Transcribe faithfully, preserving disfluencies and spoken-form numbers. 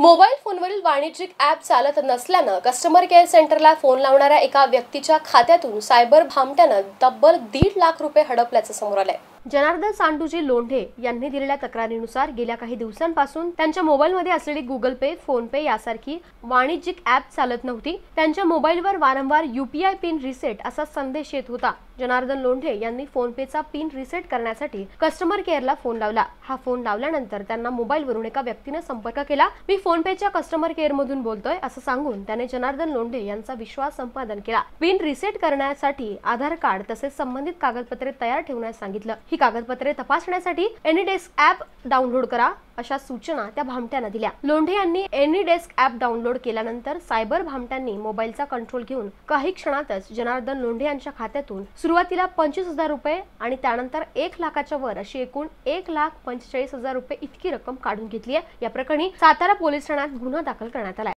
Mobile फोनवरील वाणिज्यिक app चालत नसल्यानं कस्टमर केअर सेंटरला फोन लावणाऱ्या एका व्यक्तीच्या खात्यातून सायबर भामट्यानं तब्बल दीड लाख रुपये हडपल्याचं समोर आलंय। जनार्दन सांडूजी लोंढे यांनी दिलेल्या तक्रारीनुसार गेल्या काही दिवसांपासून त्यांच्या मोबाईलमध्ये असलेली गुगल पे, फोन पे यासारखी वाणिज्यिक ॲप चालत नव्हती। त्यांच्या मोबाईलवर वारंवार यूपीआय पिन रिसेट असा संदेश येत होता। जनार्दन लोंढे यांनी फोन पेचा पिन रिसेट करण्यासाठी कस्टमर केअरला फोन लावला। हा फोन लावल्यानंतर त्यांना मोबाईलवरून एका व्यक्तीने संपर्क केला। मी फोन पेच्या कस्टमर केअर मधून बोलतोय असं सांगून त्याने जनार्दन लोंढे यांचा विश्वास संपादन केला। पिन रिसेट करण्यासाठी आधार कार्ड तसेच संबंधित कागदपत्रे तयार ठेवण्यास सांगितलं। ही कागदपत्रे तपासण्यासाठी एनीडेस्क ॲप डाउनलोड करा अशा सूचना त्या भामट्यानं दिल्या। लोंढे यांनी एनीडेस्क ॲप डाउनलोड केल्यानंतर सायबर भामट्यांनी मोबाईलचा कंट्रोल घेऊन काही क्षणातच जनार्दन लोंढे यांच्या खात्यातून सुरुवातीला पंचवीस हजार रुपये आणि त्यानंतर एक लाखाच्या वर अशी एकूण एक लाख पंचेचाळीस हजार रुपये इतकी रक्कम काढून घेतली आहे। या प्रकरणी सातारा पोलीस ठाण्यात गुन्हा दाखल करण्यात आला।